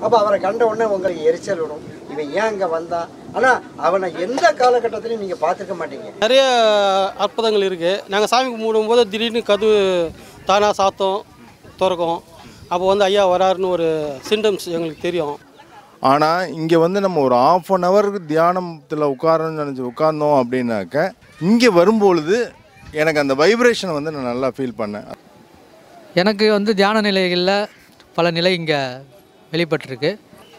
அப்போ அவரை கண்ட உடனே உங்களுக்கு எரிச்சல் விடும், இவன் ஏன் இங்கே வந்தான். ஆனால் அவனை எந்த காலகட்டத்திலையும் நீங்கள் பார்த்துருக்க மாட்டீங்க. நிறைய அற்புதங்கள் இருக்குது. நாங்கள் சாமி கும்பிடும்போது திடீர்னு கதவு தானாக சாத்தம் திறக்கும். அப்போ வந்து ஐயா வராருன்னு ஒரு சிம்டம்ஸ் எங்களுக்கு தெரியும். ஆனால் இங்கே வந்து நம்ம ஒரு 1/2 hour தியானத்தில் உட்கார்ந்தோம் அப்படின்னாக்க இங்கே வரும்பொழுது எனக்கு அந்த வைப்ரேஷனை வந்து நான் நல்லா ஃபீல் பண்ணேன். எனக்கு வந்து தியான நிலைகளில் பல நிலை இங்கே வெளிப்பட்டிருக்கு.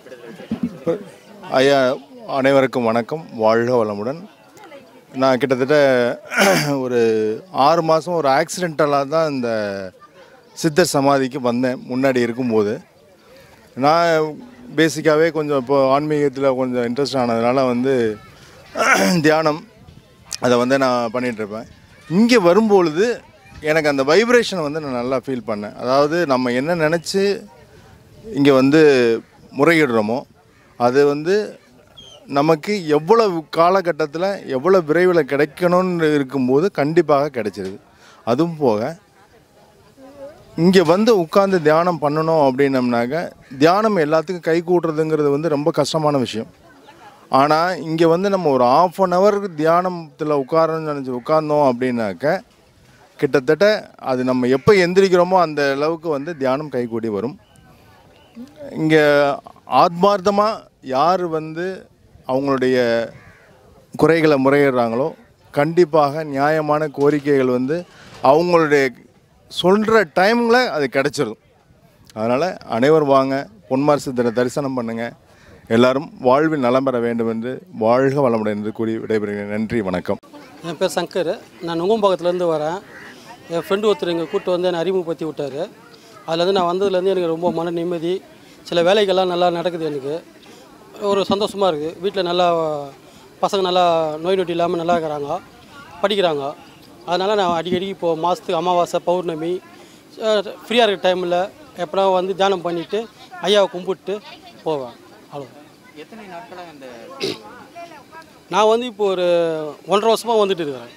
ஐயா அனைவருக்கும் வணக்கம், வாழ்க வளமுடன். நான் கிட்டத்தட்ட ஒரு 6 மாதம் ஒரு ஆக்சிடென்டலாக தான் இந்த சித்தர் சமாதிக்கு வந்தேன். முன்னாடி இருக்கும்போது நான் பேசிக்காகவே கொஞ்சம் இப்போ ஆன்மீகத்தில் கொஞ்சம் இன்ட்ரெஸ்ட் ஆனதுனால வந்து தியானம் அதை வந்து நான் பண்ணிகிட்ருப்பேன். இங்கே வரும்பொழுது எனக்கு அந்த வைப்ரேஷனை வந்து நான் நல்லா ஃபீல் பண்ணேன். அதாவது நம்ம என்ன நினச்சி இங்கே வந்து முறையிடுறோமோ அது வந்து நமக்கு எவ்வளவு காலகட்டத்தில் எவ்வளோ விரைவில் கிடைக்கணும்னு இருக்கும்போது கண்டிப்பாக கிடைச்சிருது. அதுவும் போக இங்கே வந்து உட்காந்து தியானம் பண்ணணும் அப்படின்னம்னாக்க தியானம் எல்லாத்துக்கும் கை கூட்டுறதுங்கிறது வந்து ரொம்ப கஷ்டமான விஷயம். ஆனால் இங்கே வந்து நம்ம ஒரு 1/2 hour தியானத்தில் உட்கார்ந்தோம் அப்படின்னாக்க கிட்டத்தட்ட அது நம்ம எப்போ எந்திரிக்கிறோமோ அந்த அளவுக்கு வந்து தியானம் கைகூடி வரும். இங்கே ஆத்மார்த்தமாக யார் வந்து அவங்களுடைய குறைகளை முறையிடுறாங்களோ கண்டிப்பாக நியாயமான கோரிக்கைகள் வந்து அவங்களுடைய சொல்கிற டைமில் அது கிடச்சிடும். அதனால் அனைவரும் வாங்க, பொன்மார் சித்தரை தரிசனம் பண்ணுங்கள். எல்லாரும் வாழ்வில் நலம் பெற வேண்டும் என்று வாழ்க வளமுடன் என்று கூறி விடைபெறுகிறேன். நன்றி, வணக்கம். என் பேர் சங்கர். நான் நுங்கம்பாக்கத்துலேருந்து வரேன். என் ஃப்ரெண்டு ஒருத்தர் எங்கள் கூப்பிட்டு வந்து என்னை அறிமுகப்படுத்தி விட்டார். அதுலேருந்து நான் வந்ததுலேருந்து எனக்கு ரொம்ப மன நிம்மதி, சில வேலைகள்லாம் நல்லா நடக்குது. எனக்கு ஒரு சந்தோஷமாக இருக்குது. வீட்டில் நல்லா பசங்க நல்லா நோய் நொட்டி இல்லாமல் நல்லா இருக்கிறாங்க, படிக்கிறாங்க. அதனால் நான் அடிக்கடி இப்போது மாதத்துக்கு அமாவாசை பௌர்ணமி ஃப்ரீயாக இருக்கிற டைமில் எப்படா வந்து தியானம் பண்ணிவிட்டு ஐயாவை கும்பிட்டு போவேன். அவ்வளோ. எத்தனை நாட்களாக இந்த நான் வந்து இப்போ ஒரு 1.5 வருஷமாக வந்துட்டு இருக்கிறேன்.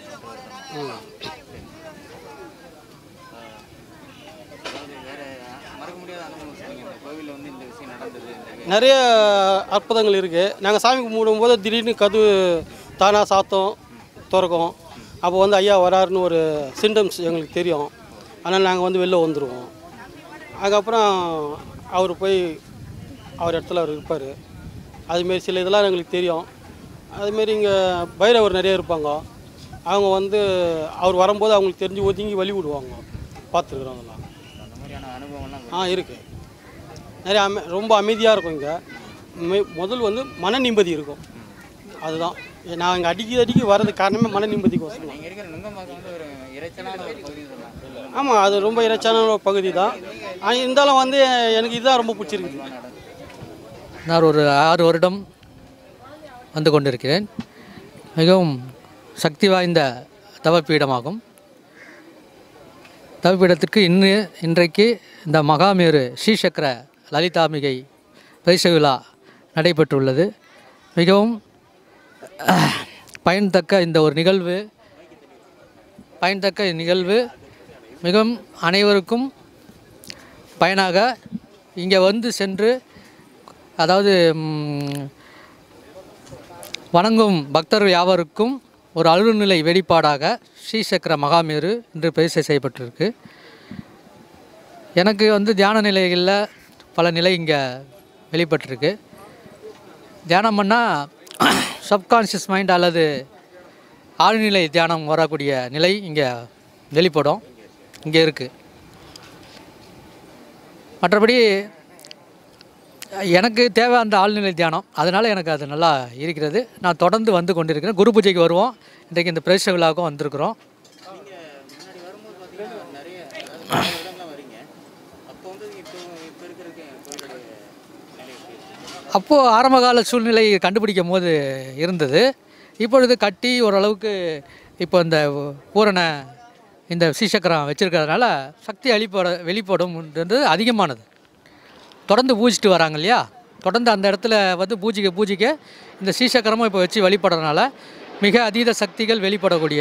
நிறைய அற்புதங்கள் இருக்குது. நாங்கள் சாமி கும்பிடும்போது திடீர்னு கதவு தானாக சாத்தம் திறக்கும். அப்போ வந்து ஐயா வராருன்னு ஒரு சிம்டம்ஸ் எங்களுக்கு தெரியும். அதனால் நாங்கள் வந்து வெளில வந்துடுவோம். அதுக்கப்புறம் அவர் போய் அவர் இடத்துல அவர் இருப்பார். அதுமாரி சில இதெல்லாம் எங்களுக்கு தெரியும். அதுமாரி இங்கே பைரவர் நிறைய இருப்பாங்க. அவங்க வந்து அவர் வரும்போது அவங்களுக்கு தெரிஞ்சு ஒதுங்கி வழி விடுவாங்க. பார்த்துருக்குறோம் அதெல்லாம். அந்த மாதிரியான அனுபவம்லாம் இருக்குது. நிறைய ரொம்ப அமைதியாக இருக்கும். இங்கே முதல் வந்து மன நிம்மதி இருக்கும். அதுதான் நான் இங்கே அடிக்கடி வர்றதுக்கு காரணமே மன நிம்மதிக்கோசரம். நீங்கள் இருக்கிற நுங்கம்பாக்கம் வந்து ஒரு இறைச்சலான ஒரு பகுதி சொல்லலாம். ஆமாம், அது ரொம்ப இறைச்சலான ஒரு பகுதி தான். இருந்தாலும் வந்து எனக்கு இதுதான் ரொம்ப பிடிச்சிருக்குது. நான் ஒரு 6 வருடம் வந்து கொண்டிருக்கிறேன். மிகவும் சக்தி வாய்ந்த தவப்பீடமாகும். தவப்பீடத்திற்கு இன்றைக்கு இந்த மகாமேரு ஸ்ரீசக்கர லலிதாம்பிகை பரிசு விழா நடைபெற்றுள்ளது. மிகவும் பயன்தக்க இந்த ஒரு நிகழ்வு மிகவும் அனைவருக்கும் பயனாக இங்கே வந்து சென்று அதாவது வணங்கும் பக்தர் யாவருக்கும் ஒரு அருள்நிலை வெளிப்பாடாக ஸ்ரீசக்கர மகாமேரு இன்று பரிசு செய்யப்பட்டிருக்கு. எனக்கு வந்து தியான நிலைகளில் பல நிலை இங்கே வெளிப்பட்டிருக்கு. தியானம் பண்ணால் சப்கான்ஷியஸ் மைண்ட் அல்லது ஆழ்நிலை தியானம் வரக்கூடிய நிலை இங்கே வெளிப்படும், இங்கே இருக்குது. மற்றபடி எனக்கு தேவை அந்த ஆழ்நிலை தியானம். அதனால் எனக்கு அது நல்லா இருக்கிறது. நான் தொடர்ந்து வந்து கொண்டிருக்கிறேன். குரு பூஜைக்கு வருவோம். இன்றைக்கு இந்த பிரேச விழாவுக்கும் வந்திருக்கிறோம். அப்போது ஆரம்பகால சூழ்நிலை கண்டுபிடிக்கும் போது இருந்தது. இப்பொழுது கட்டி ஓரளவுக்கு இப்போ இந்த பூரண இந்த ஸ்ரீசக்கரம் வச்சுருக்கிறதுனால சக்தி வெளிப்படும்ன்றது அதிகமானது. தொடர்ந்து பூஜிட்டு வராங்க இல்லையா, தொடர்ந்து அந்த இடத்துல வந்து பூஜிக்க இந்த ஸ்ரீசக்கரமும் இப்போ வச்சு வழிபடுறதுனால மிக அதீத சக்திகள் வெளிப்படக்கூடிய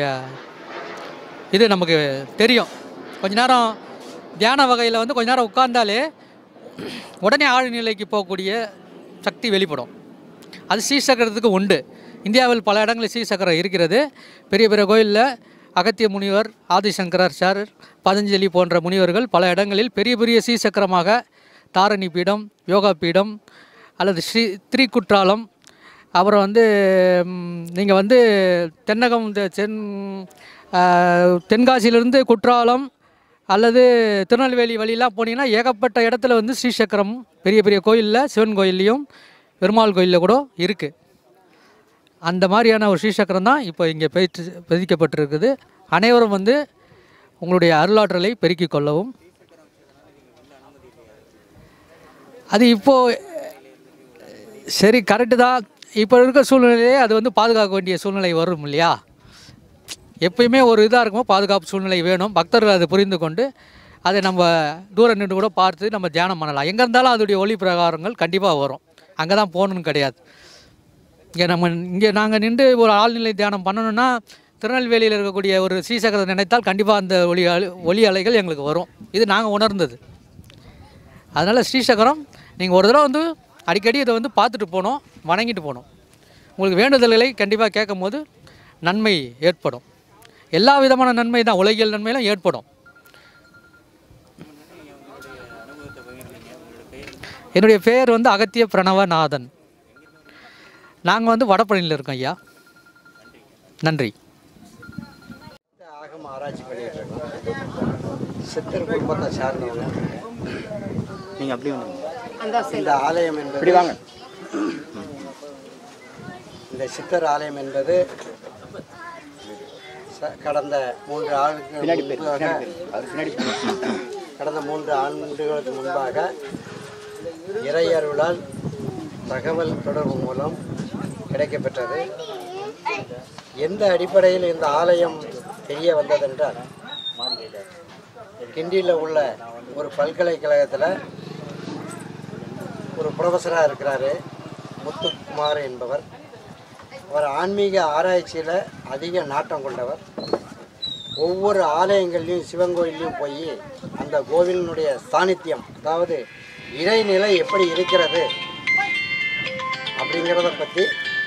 இது நமக்கு தெரியும். கொஞ்ச நேரம் தியான வகையில் வந்து கொஞ்ச நேரம் உட்கார்ந்தாலே உடனே ஆழ்நிலைக்கு போகக்கூடிய சக்தி வெளிப்படும். அது ஸ்ரீசக்கரத்துக்கு உண்டு. இந்தியாவில் பல இடங்களில் ஸ்ரீசக்கரம் இருக்கிறது. பெரிய பெரிய கோயிலில் அகத்திய முனிவர், ஆதிசங்கராச்சார், பதஞ்சலி போன்ற முனிவர்கள் பல இடங்களில் பெரிய பெரிய ஸ்ரீசக்கரமாக தாரணி பீடம், யோகா பீடம் அல்லது ஸ்ரீகுற்றாலம், அப்புறம் நீங்கள் தென்னகம் தென்காசியிலிருந்து குற்றாலம் அல்லது திருநெல்வேலி வழியெலாம் போனீங்கன்னா ஏகப்பட்ட இடத்துல ஸ்ரீசக்கரம் பெரிய பெரிய கோயிலில், சிவன் கோயில்லையும் பெருமாள் கோயிலில் கூட இருக்குது. அந்த மாதிரியான ஒரு ஸ்ரீசக்கரம் தான் இப்போ இங்கே பதிக்கப்பட்டிருக்குது. அனைவரும் உங்களுடைய அருளாற்றலை பெருக்கிக் கொள்ளவும். அது இப்போது சரி கரெக்டு தான். இப்போ இருக்க சூழ்நிலையே அது பாதுகாக்க வேண்டிய சூழ்நிலை வரும் இல்லையா? எப்பயுமே ஒரு இதாக இருக்குமோ பாதுகாப்பு சூழ்நிலை வேணும். பக்தர்கள் அதை புரிந்து கொண்டு அதை நம்ம தூரம் நின்று கூட பார்த்து நம்ம தியானம் பண்ணலாம். எங்கே இருந்தாலும் அதோடைய ஒளி பிரகாரங்கள் கண்டிப்பாக வரும். அங்கே தான் போகணுன்னு கிடையாது. இங்கே நாங்கள் நின்று ஒரு ஆழ்நிலை தியானம் பண்ணணுன்னா திருநெல்வேலியில் இருக்கக்கூடிய ஒரு ஸ்ரீசக்கரத்தை நினைத்தால் கண்டிப்பாக அந்த ஒளி அலைகள் எங்களுக்கு வரும். இது நாங்கள் உணர்ந்தது. அதனால் ஸ்ரீசக்கரம் நீங்கள் ஒரு தடவை அடிக்கடி இதை பார்த்துட்டு போகணும், வணங்கிட்டு போகணும். உங்களுக்கு வேண்டுதல்களை கண்டிப்பாக கேட்கும் போது நன்மை ஏற்படும். எல்லா விதமான நன்மை தான், உலகியல் நன்மையெல்லாம் ஏற்படும். என்னுடைய பெயர் அகத்திய பிரணவநாதன். நாங்கள் வடபழனியில் இருக்கோம் ஐயா. நன்றி. ஆகம ஆராய்ச்சி பண்ணிட்டு இருக்கோம். சித்தர் குடும்பத்தை சார்ந்தவங்க. நீங்கள் அப்படி இந்த ஆலயம் என்பது இந்த சித்தர் ஆலயம் என்பது கடந்த 3 ஆண்டுகளுக்கு முன்பாக இறையருளால் தகவல் தொடர்பு மூலம் கிடைக்கப்பெற்றது. எந்த அடிப்படையில் இந்த ஆலயம் தெரிய வந்ததென்றால், கிண்டியில் உள்ள ஒரு பல்கலைக்கழகத்தில் ஒரு ப்ரொஃபஸராக இருக்கிறாரு முத்துக்குமார் என்பவர். அவர் ஆன்மீக ஆராய்ச்சியில் அதிக நாட்டம் கொண்டவர். ஒவ்வொரு ஆலயங்கள்லையும் சிவன் கோயிலையும் போய் அந்த கோவிலினுடைய சாநித்தியம், அதாவது இறைநிலை எப்படி இருக்கிறது அப்படிங்கிறத பற்றி,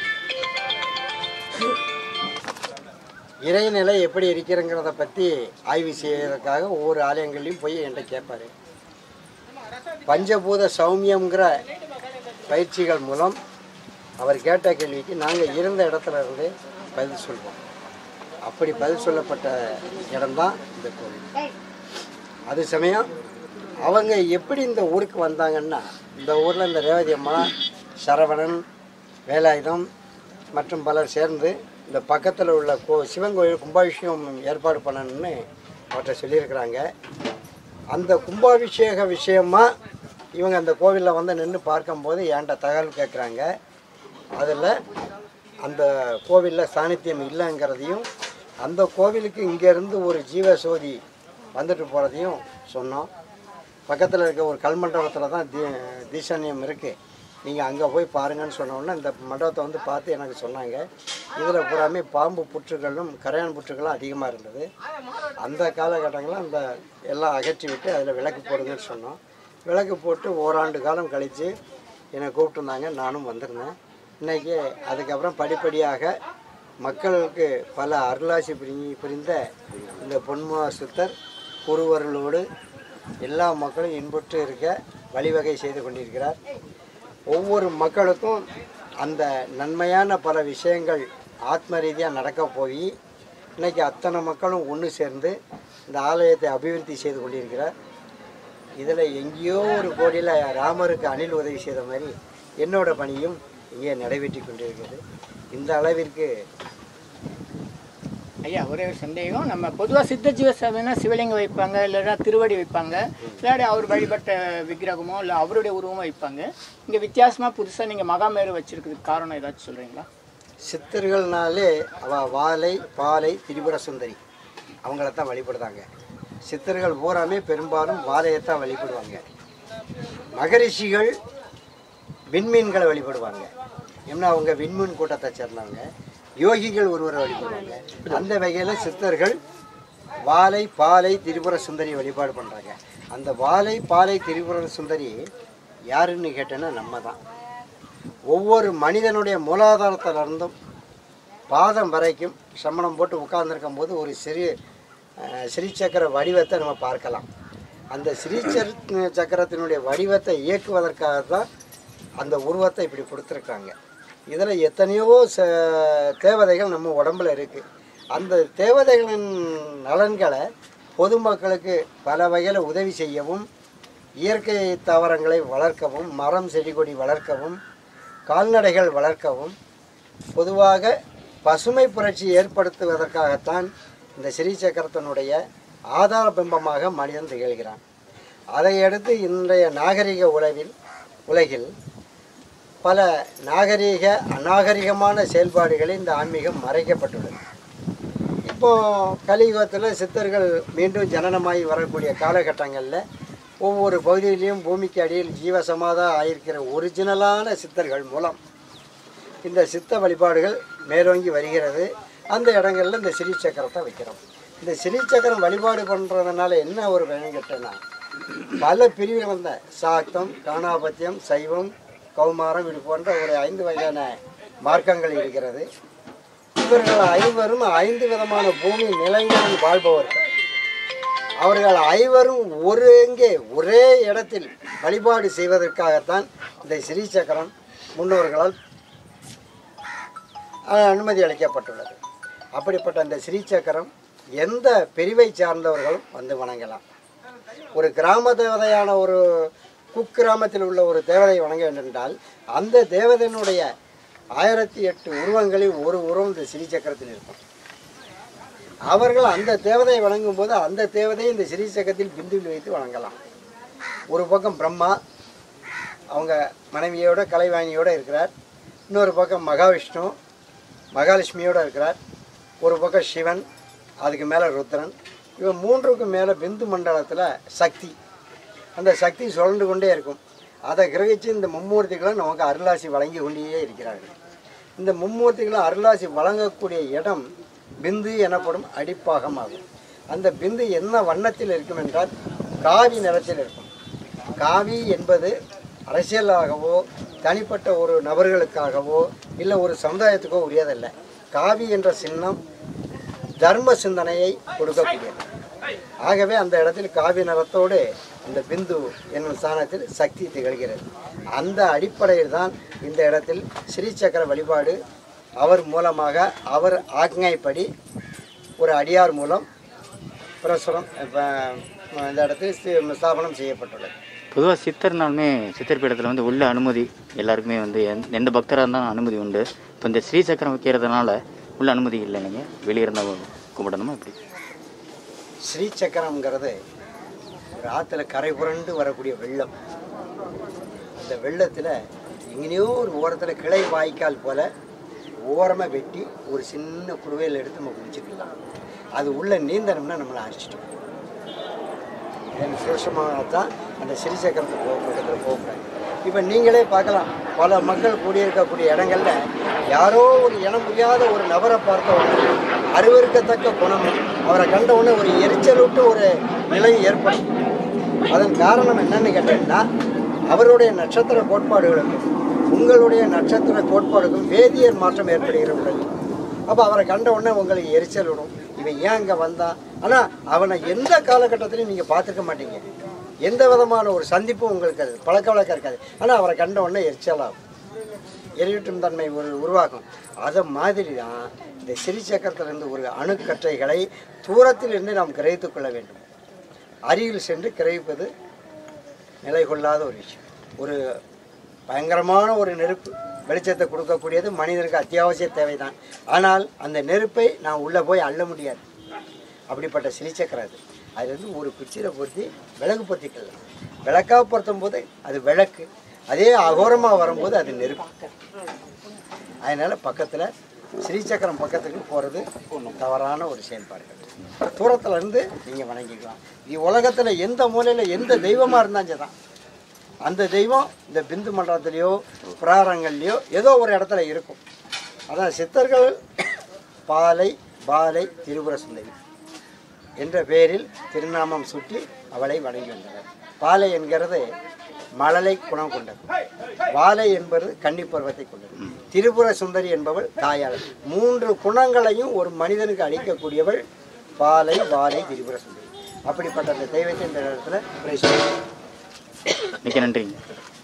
இறைநிலை எப்படி இருக்கிறங்கிறத பற்றி ஆய்வு செய்வதற்காக ஒவ்வொரு ஆலயங்கள்லையும் போய் என்கிட்ட கேட்பார். பஞ்சபூத சௌமியங்கிற பயிற்சிகள் மூலம் அவர் கேட்ட கேள்விக்கு நாங்கள் இருந்த இடத்துல இருந்து பதில் சொல்வோம். அப்படி பதில் சொல்லப்பட்ட இடம்தான் இந்த கோவில். அது சமயம் அவங்க எப்படி இந்த ஊருக்கு வந்தாங்கன்னா, இந்த ஊரில் இந்த ரேவதி அம்மா, சரவணன், வேலாயுதம் மற்றும் பலர் சேர்ந்து இந்த பக்கத்தில் உள்ள சிவன் கோயில் கும்பாபிஷேகம் ஏற்பாடு பண்ணணும்னு அவர்கிட்ட சொல்லியிருக்கிறாங்க. அந்த கும்பாபிஷேக விஷயமாக இவங்க அந்த கோவிலில் நின்று பார்க்கும்போது என்கிட்ட தகவல் கேட்குறாங்க. அதில் அந்த கோவிலில் சாநித்தியம் இல்லைங்கிறதையும், அந்த கோவிலுக்கு இங்கேருந்து ஒரு ஜீவசோதி வந்துட்டு போகிறதையும் சொன்னோம். பக்கத்தில் இருக்க ஒரு கல்மண்டபத்தில் தான் தீசானியம் இருக்குது, நீங்கள் அங்கே போய் பாருங்கன்னு சொன்னோன்னே இந்த மண்டபத்தை பார்த்து எனக்கு சொன்னாங்க. இதில் பூராமே பாம்பு புற்றுகளும் கரையான் புற்றுகளும் அதிகமாக இருந்தது. அந்த காலகட்டங்களில் அந்த எல்லாம் அகற்றி விட்டு அதில் விளக்கு போடுங்கன்னு சொன்னோம். விளக்கு போட்டு ஓராண்டு காலம் கழித்து என்னை கூப்பிட்டுருந்தாங்க. நானும் வந்திருந்தேன். இன்றைக்கி அதுக்கப்புறம் படிப்படியாக மக்களுக்கு பல அருளாசி புரிந்த இந்த பொன்முக சித்தர் குருவர்களோடு எல்லா மக்களும் இன்புற்று இருக்க வழிவகை செய்து கொண்டிருக்கிறார். ஒவ்வொரு மக்களுக்கும் அந்த நன்மையான பல விஷயங்கள் ஆத்ம ரீதியாக நடக்க போய் இன்றைக்கி அத்தனை மக்களும் ஒன்று சேர்ந்து இந்த ஆலயத்தை அபிவிருத்தி செய்து கொண்டிருக்கிறார். இதில் எங்கேயோ ஒரு கோடியில் ராமருக்கு அணில் உதவி செய்த மாதிரி என்னோட பணியும் இங்கே நடைபெற்று கொண்டிருக்கிறது. இந்த அளவிற்கு ஐயா ஒரே ஒரு சந்தேகம். நம்ம பொதுவாக சித்த ஜீவ சபைனா சிவலிங்கம் வைப்பாங்க, இல்லைன்னா திருவடி வைப்பாங்க, இல்லாட்டி அவர் வழிபட்ட விக்கிரகமோ இல்லை அவருடைய உருவமோ வைப்பாங்க. இங்கே வித்தியாசமாக புதுசாக நீங்கள் மகாமேரு வச்சுருக்கிறதுக்கு காரணம் ஏதாச்சும் சொல்கிறீங்களா? சித்தர்கள்னாலே வாலை பாலை திரிபுர சுந்தரி அவங்களத்தான் வழிபடுதாங்க. சித்தர்கள் பூராமே பெரும்பாலும் வாலையத்தான் வழிபடுவாங்க. மகரிஷிகள் விண்மீன்களை வழிபடுவாங்க. ஏன்னா அவங்க விண்மீன் கூட்டத்தை சேர்ந்தவங்க. யோகிகள் ஒருவரை வழிபடுவாங்க. அந்த வகையில் சித்தர்கள் வாலை பாலை திரிபுர சுந்தரி வழிபாடு பண்ணுறாங்க. அந்த வாலை பாலை திரிபுர சுந்தரி யாருன்னு கேட்டேன்னா நம்ம தான். ஒவ்வொரு மனிதனுடைய மூலாதாரத்திலிருந்தும் பாதம் வரைக்கும் சமணம் போட்டு உட்கார்ந்துருக்கும் போது ஒரு ஸ்ரீசக்கர வடிவத்தை நம்ம பார்க்கலாம். அந்த ஸ்ரீசக்கரத்தினுடைய வடிவத்தை இயக்குவதற்காக தான் அந்த உருவத்தை இப்படி கொடுத்துருக்காங்க. இதில் எத்தனையோ தேவதைகள் நம்ம உடம்பில் இருக்குது. அந்த தேவதைகளின் நலன்களை பொதுமக்களுக்கு பல வகையில் உதவி செய்யவும், இயற்கை தாவரங்களை வளர்க்கவும், மரம் செடி கொடி வளர்க்கவும், கால்நடைகள் வளர்க்கவும், பொதுவாக பசுமை புரட்சி ஏற்படுத்துவதற்காகத்தான் இந்த ஸ்ரீசக்கரத்தினுடைய ஆதார பிம்பமாக மனிதன் திகழ்கிறான். அதையடுத்து இன்றைய நாகரிக உலகில் பல நாகரிக அநாகரிகமான செயல்பாடுகளில் இந்த ஆன்மீகம் மறைக்கப்பட்டுள்ளது. இப்போது கலியுகத்தில் சித்தர்கள் மீண்டும் ஜனனமாகி வரக்கூடிய காலகட்டங்களில் ஒவ்வொரு பகுதியிலையும் பூமிக்கு அடியில் ஜீவசமாதா ஆயிருக்கிற ஒரிஜினலான சித்தர்கள் மூலம் இந்த சித்த வழிபாடுகள் மேலோங்கி வருகிறது. அந்த இடங்களில் இந்த ஸ்ரீசக்கரத்தை வைக்கிறோம். இந்த ஸ்ரீசக்கரம் வழிபாடு பண்ணுறதுனால என்ன ஒரு பயன் கேட்டேன்னா, பல பிரிவுகள் வந்த சாக்தம், காணாபத்தியம், சைவம், கௌமாரம் இது போன்ற ஒரு 5 வகையான மார்க்கங்கள் இருக்கிறது. இவர்கள் 5வரும் 5 விதமான பூமி நிலைகளில் வாழ்பவர்கள். அவர்கள் 5வரும் ஒரே இடத்தில் வழிபாடு செய்வதற்காகத்தான் இந்த ஸ்ரீசக்கரம் முன்னோர்களால் அனுமதி அளிக்கப்பட்டுள்ளது. அப்படிப்பட்ட அந்த ஸ்ரீசக்கரம் எந்த பிரிவை சார்ந்தவர்களும் வந்து வணங்கலாம். ஒரு கிராம தேவதையான ஒரு குக்கிராமத்தில் உள்ள ஒரு தேவதை வணங்க வேண்டுமென்றால் அந்த தேவதையினுடைய 1008 உருவங்களில் ஒரு உருவம் இந்த ஸ்ரீசக்கரத்தில் இருக்கும். அவர்கள் அந்த தேவதையை வணங்கும் போது அந்த தேவதையை இந்த ஸ்ரீசக்கரத்தில் பிந்துவில் வைத்து வணங்கலாம். ஒரு பக்கம் பிரம்மா அவங்க மனைவியோட கலைவாணியோடு இருக்கிறார். இன்னொரு பக்கம் மகாவிஷ்ணு மகாலட்சுமியோடு இருக்கிறார். ஒரு பக்கம் சிவன், அதுக்கு மேலே ருத்ரன். இவன் 3க்கும் மேலே பிந்து மண்டலத்தில் சக்தி. அந்த சக்தி சுழண்டு கொண்டே இருக்கும். அதை கிரகித்து இந்த மும்மூர்த்திகளும் நமக்கு அருளாசி வழங்கி கொண்டே இருக்கிறார்கள். இந்த மும்மூர்த்திகளும் அருளாசி வழங்கக்கூடிய இடம் பிந்து எனப்படும் அடிப்பாகம் ஆகும். அந்த பிந்து என்ன வண்ணத்தில் இருக்கும் என்றால் காவி நிறத்தில் இருக்கும். காவி என்பது அரசியலாகவோ தனிப்பட்ட ஒரு நபர்களுக்காகவோ இல்லை ஒரு சமுதாயத்துக்கோ உரியதல்ல. காவி என்ற சின்னம் தர்ம சிந்தனையை கொடுக்கக்கூடியது. ஆகவே அந்த இடத்தில் காவி நிறத்தோடு இந்த பிந்து என்னும் ஸ்தானத்தில் சக்தி திகழ்கிறது. அந்த அடிப்படையில் தான் இந்த இடத்தில் ஸ்ரீசக்கர வழிபாடு அவர் மூலமாக அவர் ஆக்ஞைப்படி ஒரு அடியார் மூலம் பிரசுரம் இந்த இடத்தில் ஸ்தாபனம் செய்யப்பட்டுள்ளது. பொதுவாக சித்தர்னாலுமே சித்தர் பீடத்தில் வந்து உள்ள அனுமதி எல்லாருக்குமே வந்து எந்த பக்தராக இருந்தாலும் அனுமதி உண்டு. இப்போ இந்த ஸ்ரீசக்கரம் வைக்கிறதுனால உள்ள அனுமதி இல்லை, நீங்கள் வெளியே இருந்தால் கும்பிடணுமா? இப்படி ஸ்ரீசக்கரம்ங்கிறது ஒரு ஆற்றுல கரை புரண்டு வரக்கூடிய வெள்ளம். அந்த வெள்ளத்தில் எங்கேயோ ஒரு ஓரத்தில் கிளை வாய்க்கால் போல் ஓரமாக வெட்டி ஒரு சின்ன குடுவையில் எடுத்து நம்ம குடிச்சிக்கலாம். அது உள்ளே நீந்தனம்னா நம்மளை அரிச்சிட்டோம். விசேஷமாகத்தான் அந்த ஸ்ரீசக்கரத்தை போகக்கூடாது. இப்போ நீங்களே பார்க்கலாம், பல மக்கள் கூடியிருக்கக்கூடிய இடங்களில் யாரோ ஒரு இனம் புரியாத ஒரு நபரை பார்த்த உடனே அருவருக்கத்தக்க குணம், அவரை கண்ட உடனே ஒரு எரிச்சலூட்டு ஒரு நிலை ஏற்படும். அதன் காரணம் என்னன்னு கேட்டீங்கன்னா, அவருடைய நட்சத்திர கோட்பாடுகளுக்கும் உங்களுடைய நட்சத்திர கோட்பாடுக்கும் வேதியியல் மாற்றம் ஏற்படுகிற உடனே அப்போ அவரை கண்ட உடனே உங்களுக்கு எரிச்சல் விடும். இவன் ஏன் இங்கே வந்தான்? ஆனால் அவனை எந்த காலகட்டத்திலையும் நீங்கள் பார்த்துக்க மாட்டீங்க. எந்த விதமான ஒரு சந்திப்பும் உங்களுக்கு அது பழக்க வழக்கம் இருக்காது. ஆனால் அவரை கண்ட உடனே எரிச்சலாகும், எரியூட்டும் தன்மை உருவாகும். அதை மாதிரி தான் இந்த ஸ்ரீசக்கரத்திலிருந்து ஒரு அணுக்கற்றைகளை தூரத்தில் இருந்து நாம் கிரகித்து கொள்ள வேண்டும். அருகில் சென்று கிரகிப்பது நிலை கொள்ளாத ஒரு விஷயம். ஒரு பயங்கரமான ஒரு நெருப்பு வெளிச்சத்தை கொடுக்கக்கூடியது மனிதனுக்கு அத்தியாவசிய தேவைதான். ஆனால் அந்த நெருப்பை நான் உள்ளே போய் அள்ள முடியாது. அப்படிப்பட்ட ஸ்ரீசக்கரம் அதுலேருந்து ஒரு குச்சியில் பொருத்தி விளக்கு பொருத்திக்கலாம். விளக்காக பொருத்தும் போது அது விளக்கு, அதே அகோரமாக வரும்போது அது நெருப்பு. அதனால் பக்கத்தில் ஸ்ரீசக்கரம் பக்கத்துக்கு போகிறது ஒன்றும் தவறான ஒரு செயல்பாடுகள். தூரத்தில் இருந்து நீங்கள் வணங்கிக்கலாம். உலகத்தில் எந்த மூலையில் எந்த தெய்வமாக இருந்தாலும் தான் அந்த தெய்வம் இந்த பிந்து மண்டலத்திலையோ புராரங்கள்லையோ ஏதோ ஒரு இடத்துல இருக்கும். அதான் சித்தர்கள் பாலை பாலை திரிபுர சுந்தரி என்ற பெயரில் திருநாமம் சுட்டி அவளை வணங்கி வந்தனர். பாலை என்கிறது மழலை குணம் கொண்டது, வாலை என்பது கன்னி பருவத்தை கொண்டது, திரிபுர சுந்தரி என்பவள் தாயாளர். 3 குணங்களையும் ஒரு மனிதனுக்கு அளிக்கக்கூடியவள் பாலை, வாலை, திரிபுர சுந்தரி. அப்படிப்பட்ட அந்த தெய்வத்தை இந்த இடத்துல மிக்க நன்றிங்க.